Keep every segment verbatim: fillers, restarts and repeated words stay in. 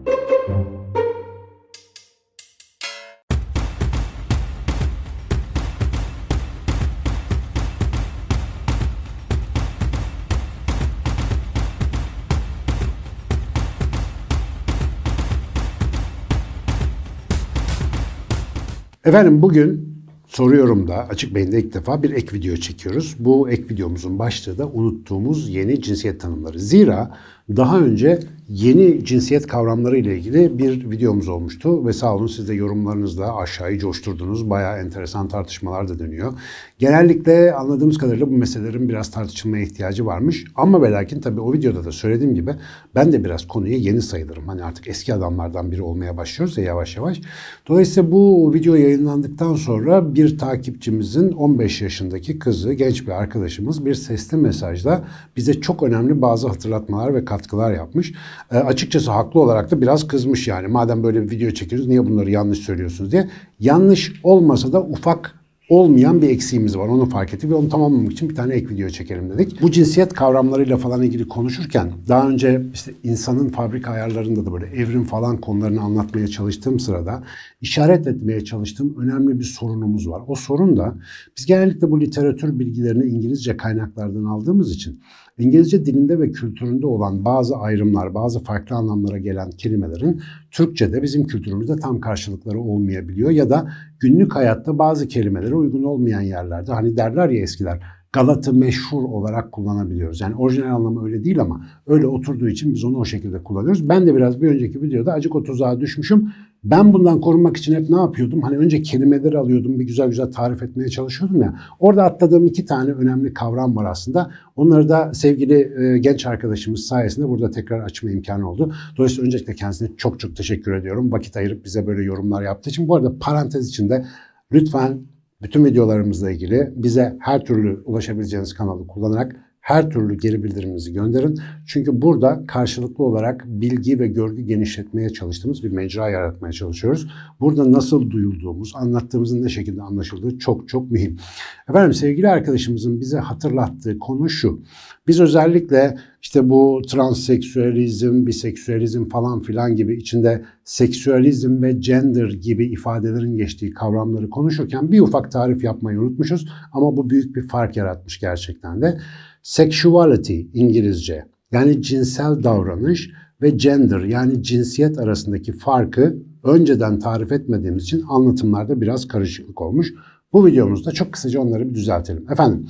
Efendim bugün soruyorum da Açık Beyin'de ilk defa bir ek video çekiyoruz. Bu ek videomuzun başlığı da unuttuğumuz yeni cinsiyet tanımları. Zira daha önce yeni cinsiyet kavramları ile ilgili bir videomuz olmuştu ve sağ olun siz de yorumlarınızla aşağıyı coşturdunuz. Bayağı enteresan tartışmalar da dönüyor. Genellikle anladığımız kadarıyla bu meselelerin biraz tartışılmaya ihtiyacı varmış. Ama ve lakin tabii o videoda da söylediğim gibi ben de biraz konuya yeni sayılırım. Hani artık eski adamlardan biri olmaya başlıyoruz ya yavaş yavaş. Dolayısıyla bu video yayınlandıktan sonra bir takipçimizin on beş yaşındaki kızı, genç bir arkadaşımız bir sesli mesajla bize çok önemli bazı hatırlatmalar ve katkılar yapmış. E, açıkçası haklı olarak da biraz kızmış yani. Madem böyle bir video çekiyoruz niye bunları yanlış söylüyorsunuz diye. Yanlış olmasa da ufak olmayan bir eksiğimiz var. Onu fark ettik ve onu tamamlamak için bir tane ek video çekelim dedik. Bu cinsiyet kavramlarıyla falan ilgili konuşurken daha önce işte insanın fabrika ayarlarında da böyle evrim falan konularını anlatmaya çalıştığım sırada işaret etmeye çalıştığım önemli bir sorunumuz var. O sorun da biz genellikle bu literatür bilgilerini İngilizce kaynaklardan aldığımız için İngilizce dilinde ve kültüründe olan bazı ayrımlar, bazı farklı anlamlara gelen kelimelerin Türkçe'de bizim kültürümüzde tam karşılıkları olmayabiliyor ya da günlük hayatta bazı kelimelere uygun olmayan yerlerde hani derler ya eskiler Galatı meşhur olarak kullanabiliyoruz. Yani orijinal anlamı öyle değil ama öyle oturduğu için biz onu o şekilde kullanıyoruz. Ben de biraz bir önceki videoda acık o tuzağa düşmüşüm. Ben bundan korunmak için hep ne yapıyordum? Hani önce kelimeleri alıyordum, bir güzel güzel tarif etmeye çalışıyordum ya. Orada atladığım iki tane önemli kavram var aslında. Onları da sevgili e, genç arkadaşımız sayesinde burada tekrar açma imkanı oldu. Dolayısıyla öncelikle kendisine çok çok teşekkür ediyorum. Vakit ayırıp bize böyle yorumlar yaptığı için. Bu arada parantez içinde lütfen bütün videolarımızla ilgili bize her türlü ulaşabileceğiniz kanalı kullanarak her türlü geri bildiriminizi gönderin. Çünkü burada karşılıklı olarak bilgi ve görgü genişletmeye çalıştığımız bir mecra yaratmaya çalışıyoruz. Burada nasıl duyulduğumuz, anlattığımızın ne şekilde anlaşıldığı çok çok mühim. Efendim sevgili arkadaşımızın bize hatırlattığı konu şu. Biz özellikle işte bu transseksüelizm, biseksüelizm falan filan gibi içinde seksüelizm ve gender gibi ifadelerin geçtiği kavramları konuşurken bir ufak tarif yapmayı unutmuşuz. Ama bu büyük bir fark yaratmış gerçekten de. Sexuality İngilizce yani cinsel davranış ve gender yani cinsiyet arasındaki farkı önceden tarif etmediğimiz için anlatımlarda biraz karışıklık olmuş. Bu videomuzda çok kısaca onları bir düzeltelim. Efendim,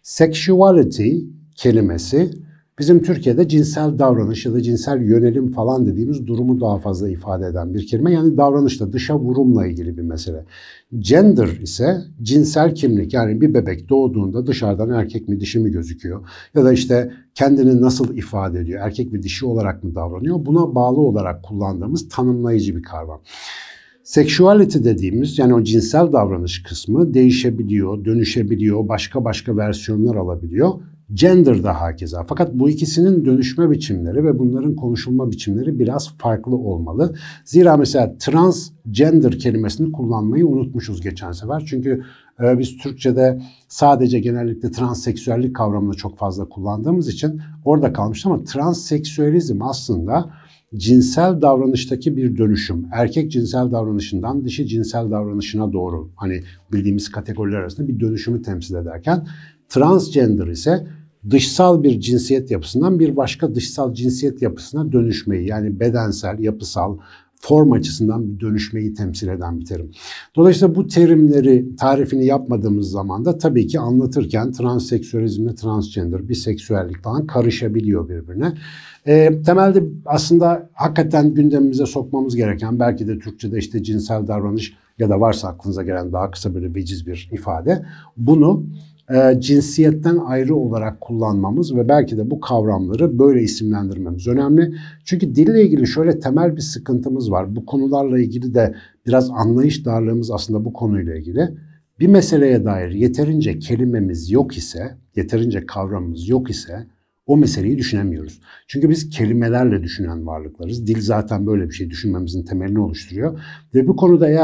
sexuality kelimesi bizim Türkiye'de cinsel davranış ya da cinsel yönelim falan dediğimiz durumu daha fazla ifade eden bir kelime. Yani davranışla, dışa vurumla ilgili bir mesele. Gender ise cinsel kimlik. Yani bir bebek doğduğunda dışarıdan erkek mi dişi mi gözüküyor? Ya da işte kendini nasıl ifade ediyor? Erkek ve dişi olarak mı davranıyor? Buna bağlı olarak kullandığımız tanımlayıcı bir kavram. Sexuality dediğimiz yani o cinsel davranış kısmı değişebiliyor, dönüşebiliyor, başka başka versiyonlar alabiliyor. Gender da hakeza. Fakat bu ikisinin dönüşme biçimleri ve bunların konuşulma biçimleri biraz farklı olmalı. Zira mesela transgender kelimesini kullanmayı unutmuşuz geçen sefer. Çünkü e, biz Türkçe'de sadece genellikle transseksüellik kavramını çok fazla kullandığımız için orada kalmıştı ama transseksüelizm aslında cinsel davranıştaki bir dönüşüm. Erkek cinsel davranışından dişi cinsel davranışına doğru hani bildiğimiz kategoriler arasında bir dönüşümü temsil ederken transgender ise dışsal bir cinsiyet yapısından bir başka dışsal cinsiyet yapısına dönüşmeyi yani bedensel, yapısal, form açısından bir dönüşmeyi temsil eden bir terim. Dolayısıyla bu terimleri tarifini yapmadığımız zaman da tabii ki anlatırken transseksüelizmle transgender, biseksüellik falan karışabiliyor birbirine. E, temelde aslında hakikaten gündemimize sokmamız gereken belki de Türkçe'de işte cinsel davranış ya da varsa aklınıza gelen daha kısa böyle veciz bir ifade. Bunu e, cinsiyetten ayrı olarak kullanmamız ve belki de bu kavramları böyle isimlendirmemiz önemli. Çünkü dille ilgili şöyle temel bir sıkıntımız var. Bu konularla ilgili de biraz anlayış darlığımız aslında bu konuyla ilgili. Bir meseleye dair yeterince kelimemiz yok ise, yeterince kavramımız yok ise o meseleyi düşünemiyoruz. Çünkü biz kelimelerle düşünen varlıklarız. Dil zaten böyle bir şey düşünmemizin temelini oluşturuyor. Ve bu konuda eğer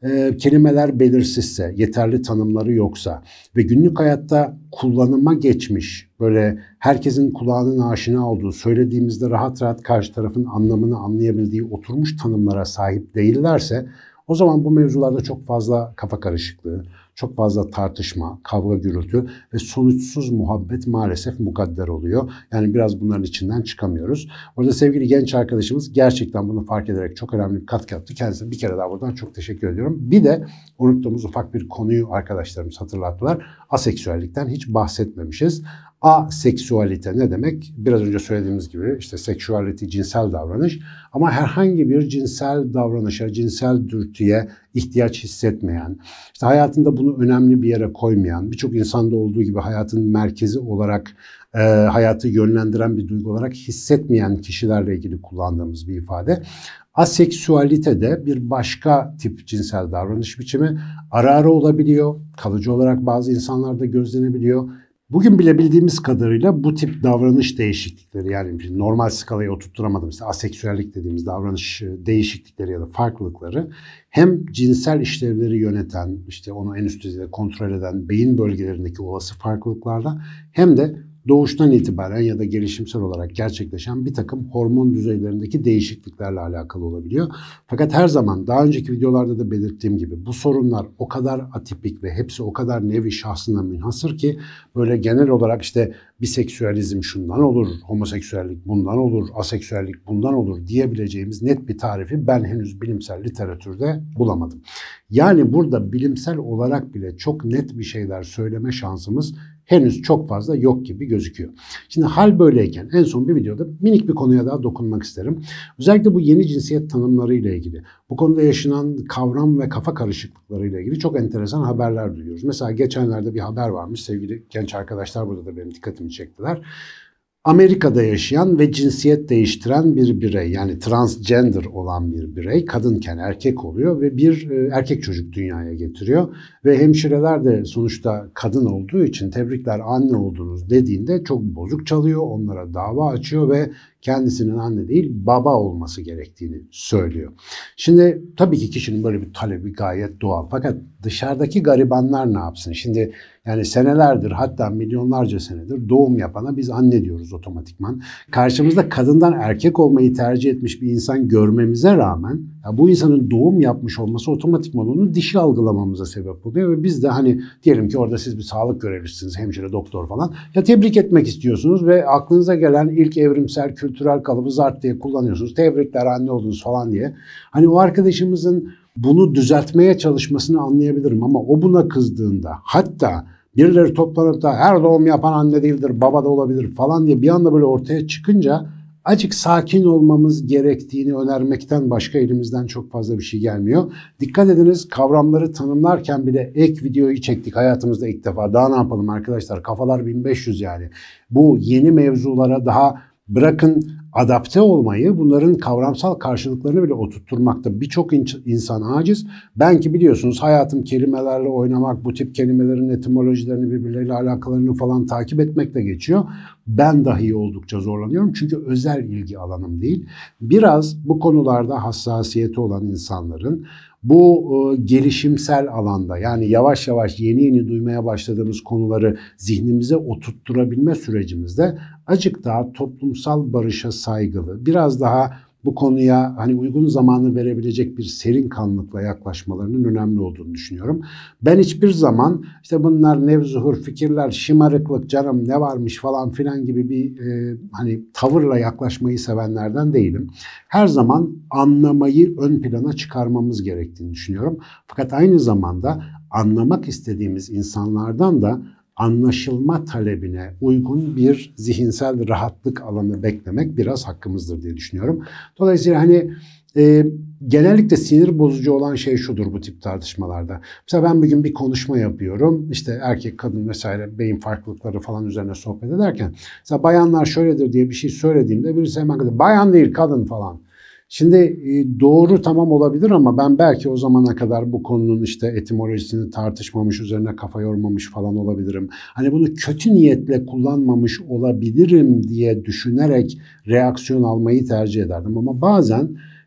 e, kelimeler belirsizse, yeterli tanımları yoksa ve günlük hayatta kullanıma geçmiş, böyle herkesin kulağının aşina olduğu, söylediğimizde rahat rahat karşı tarafın anlamını anlayabildiği oturmuş tanımlara sahip değillerse, o zaman bu mevzularda çok fazla kafa karışıklığı, çok fazla tartışma, kavga gürültü ve sonuçsuz muhabbet maalesef mukadder oluyor. Yani biraz bunların içinden çıkamıyoruz. Orada sevgili genç arkadaşımız gerçekten bunu fark ederek çok önemli bir katkı yaptı. Kendisine bir kere daha buradan çok teşekkür ediyorum. Bir de unuttuğumuz ufak bir konuyu arkadaşlarımız hatırlattılar. Aseksüellikten hiç bahsetmemişiz. Aseksüalite ne demek? Biraz önce söylediğimiz gibi işte sexuality cinsel davranış ama herhangi bir cinsel davranışa, cinsel dürtüye ihtiyaç hissetmeyen, işte hayatında bunu önemli bir yere koymayan, birçok insanda olduğu gibi hayatın merkezi olarak e, hayatı yönlendiren bir duygu olarak hissetmeyen kişilerle ilgili kullandığımız bir ifade. Aseksüalite de bir başka tip cinsel davranış biçimi. Ara ara olabiliyor, kalıcı olarak bazı insanlarda gözlenebiliyor. Bugün bile bildiğimiz kadarıyla bu tip davranış değişiklikleri, yani normal skalaya oturtturamadım, işte aseksüellik dediğimiz davranış değişiklikleri ya da farklılıkları hem cinsel işlevleri yöneten, işte onu en üst düzeyde kontrol eden beyin bölgelerindeki olası farklılıklarla hem de doğuştan itibaren ya da gelişimsel olarak gerçekleşen bir takım hormon düzeylerindeki değişikliklerle alakalı olabiliyor. Fakat her zaman daha önceki videolarda da belirttiğim gibi bu sorunlar o kadar atipik ve hepsi o kadar nevi şahsına münhasır ki böyle genel olarak işte biseksüelizm şundan olur, homoseksüellik bundan olur, aseksüellik bundan olur diyebileceğimiz net bir tarifi ben henüz bilimsel literatürde bulamadım. Yani burada bilimsel olarak bile çok net bir şeyler söyleme şansımız henüz çok fazla yok gibi gözüküyor. Şimdi hal böyleyken en son bir videoda minik bir konuya daha dokunmak isterim. Özellikle bu yeni cinsiyet tanımları ile ilgili, bu konuda yaşanan kavram ve kafa karışıklıkları ile ilgili çok enteresan haberler duyuyoruz. Mesela geçenlerde bir haber varmış, sevgili genç arkadaşlar burada da benim dikkatimi çektiler. Amerika'da yaşayan ve cinsiyet değiştiren bir birey, yani transgender olan bir birey, kadınken erkek oluyor ve bir erkek çocuk dünyaya getiriyor. Ve hemşireler de sonuçta kadın olduğu için tebrikler anne oldunuz dediğinde çok bozuk çalıyor, onlara dava açıyor ve kendisinin anne değil baba olması gerektiğini söylüyor. Şimdi tabii ki kişinin böyle bir talebi gayet doğal. Fakat dışarıdaki garibanlar ne yapsın? Şimdi yani senelerdir, hatta milyonlarca senedir doğum yapana biz anne diyoruz otomatikman. Karşımızda kadından erkek olmayı tercih etmiş bir insan görmemize rağmen ya bu insanın doğum yapmış olması otomatikman onu dişi algılamamıza sebep oluyor ve biz de hani diyelim ki orada siz bir sağlık görevlisiniz, hemşire, doktor falan, ya tebrik etmek istiyorsunuz ve aklınıza gelen ilk evrimsel kültürel kalıbı zart diye kullanıyorsunuz. Tebrikler anne oldunuz falan diye. Hani o arkadaşımızın bunu düzeltmeye çalışmasını anlayabilirim ama o buna kızdığında, hatta birileri toplanıp da her doğum yapan anne değildir, baba da olabilir falan diye bir anda böyle ortaya çıkınca azıcık sakin olmamız gerektiğini önermekten başka elimizden çok fazla bir şey gelmiyor. Dikkat ediniz, kavramları tanımlarken bile ek videoyu çektik hayatımızda ilk defa. Daha ne yapalım arkadaşlar, kafalar bin beş yüz yani. Bu yeni mevzulara daha bırakın adapte olmayı, bunların kavramsal karşılıklarını bile oturtturmakta birçok insan aciz. Ben ki biliyorsunuz hayatım kelimelerle oynamak, bu tip kelimelerin etimolojilerini, birbirleriyle alakalarını falan takip etmekle geçiyor. Ben dahi oldukça zorlanıyorum çünkü özel ilgi alanım değil. Biraz bu konularda hassasiyeti olan insanların bu e, gelişimsel alanda, yani yavaş yavaş yeni yeni duymaya başladığımız konuları zihnimize oturtturabilme sürecimizde azıcık daha toplumsal barışa saygılı, biraz daha bu konuya hani uygun zamanı verebilecek bir serin kanlılıkla yaklaşmalarının önemli olduğunu düşünüyorum. Ben hiçbir zaman işte bunlar nevzuhur fikirler, şımarıklık, canım ne varmış falan filan gibi bir e, hani tavırla yaklaşmayı sevenlerden değilim. Her zaman anlamayı ön plana çıkarmamız gerektiğini düşünüyorum. Fakat aynı zamanda anlamak istediğimiz insanlardan da anlaşılma talebine uygun bir zihinsel rahatlık alanı beklemek biraz hakkımızdır diye düşünüyorum. Dolayısıyla hani e, genellikle sinir bozucu olan şey şudur bu tip tartışmalarda. Mesela ben bugün bir konuşma yapıyorum. İşte erkek, kadın vesaire beyin farklılıkları falan üzerine sohbet ederken mesela bayanlar şöyledir diye bir şey söylediğimde birisi hemen kadın, bayan değil kadın falan. Şimdi doğru tamam olabilir ama ben belki o zamana kadar bu konunun işte etimolojisini tartışmamış, üzerine kafa yormamış falan olabilirim. Hani bunu kötü niyetle kullanmamış olabilirim diye düşünerek reaksiyon almayı tercih ederdim. Ama bazen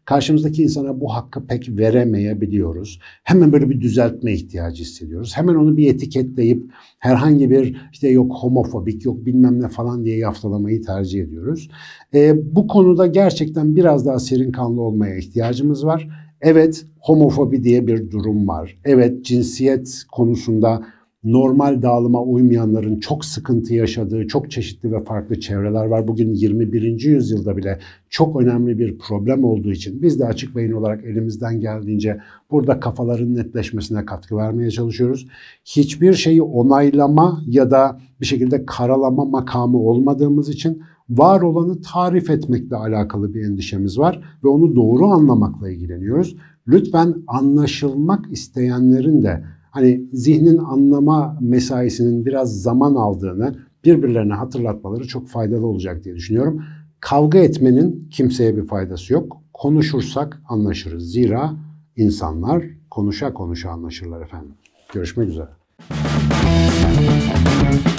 karşımızdaki insana bu hakkı pek veremeyebiliyoruz. Hemen böyle bir düzeltme ihtiyacı hissediyoruz. Hemen onu bir etiketleyip herhangi bir işte yok homofobik, yok bilmem ne falan diye yaftalamayı tercih ediyoruz. E, bu konuda gerçekten biraz daha serin kanlı olmaya ihtiyacımız var. Evet, homofobi diye bir durum var. Evet, cinsiyet konusunda normal dağılıma uymayanların çok sıkıntı yaşadığı çok çeşitli ve farklı çevreler var. Bugün yirmi birinci yüzyılda bile çok önemli bir problem olduğu için biz de Açık Beyin olarak elimizden geldiğince burada kafaların netleşmesine katkı vermeye çalışıyoruz. Hiçbir şeyi onaylama ya da bir şekilde karalama makamı olmadığımız için var olanı tarif etmekle alakalı bir endişemiz var ve onu doğru anlamakla ilgileniyoruz. Lütfen anlaşılmak isteyenlerin de hani zihnin anlama mesaisinin biraz zaman aldığını birbirlerine hatırlatmaları çok faydalı olacak diye düşünüyorum. Kavga etmenin kimseye bir faydası yok. Konuşursak anlaşırız. Zira insanlar konuşa konuşa anlaşırlar efendim. Görüşmek üzere.